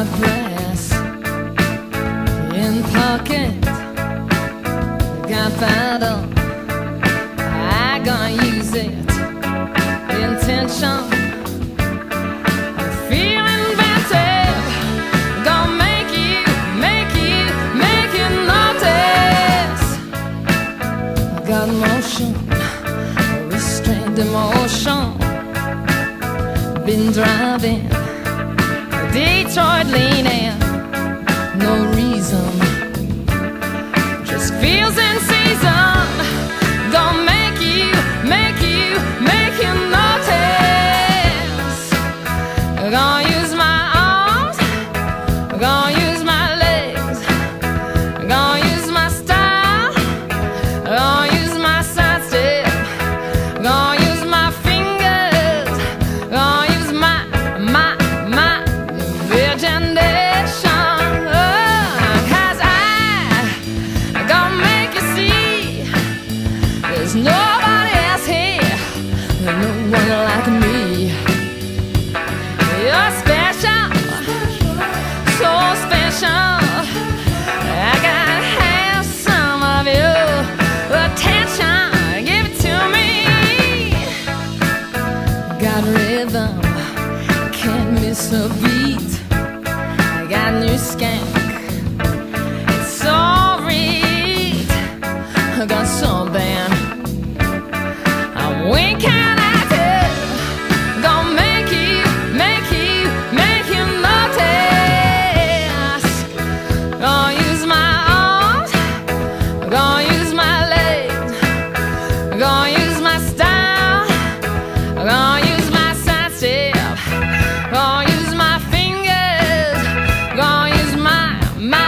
got brass in pocket, got paddle, I gonna use it. Intention, feel inventive, gonna make you notice. I got motion, restrained emotion, been driving Detroit leaning, no reason, just feels in season, gonna make you notice. Gonna use my arms, gonna use my legs, gonna use my style, gonna use my side step, gonna use my fingers, gonna use my imagination. Cause I gonna make you see there's nobody else here, no one like me. You're special, so special. I gotta have some of your attention, give it to me. Got rhythm, can't miss a beat. I got new skank, it's so read. I got some band, I'm winking at it, gonna make you notice. Gonna use my arms, gonna use my legs, gonna use my style, gonna use my side step, gonna use my fingers, gonna use my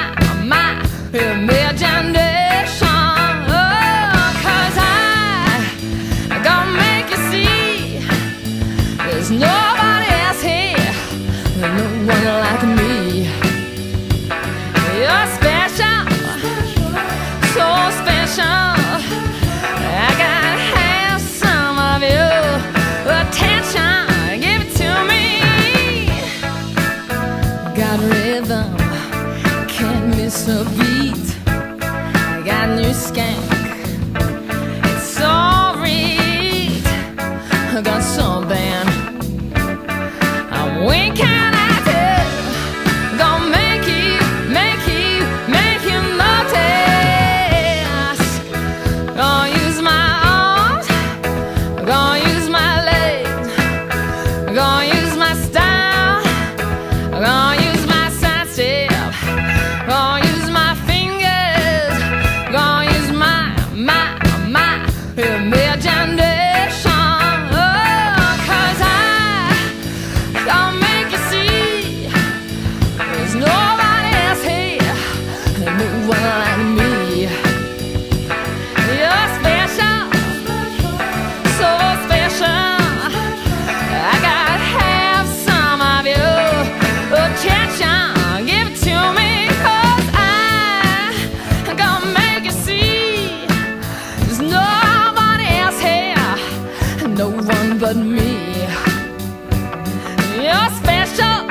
imagination. Oh, cause I gonna make you see there's nobody else here, no one like me. You're special, so special. I gotta have some of your attention, give it to me. Got rhythm, can't miss a beat. I got new skank, it's so read. I got some band, I'm winking at it, gonna make you notice. Gonna use my arms, gonna use my legs, gonna use my style, gonna use my side step, gonna use my fingers, gonna use my imagination. Oh, cause I gonna make you see there's nobody else here, no one like me. You're special, so special. I gotta have some of your attention, give it to me. Cause I gonna make you see there's nobody else here, no one but me. You're special,